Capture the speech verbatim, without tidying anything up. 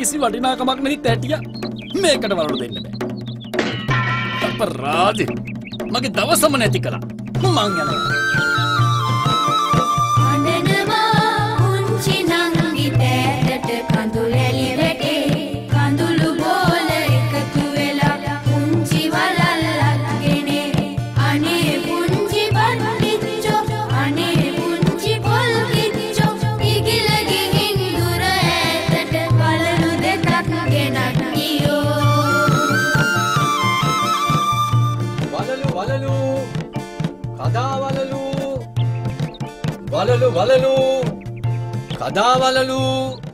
කිසි වටිනාකමක් නැති තැටිය මේකට වරණ දෙන්න බෑ. අපරාධේ. මගේ දවසම නැති කළා. මං යනවා. වලලු වලලු කදා වලලු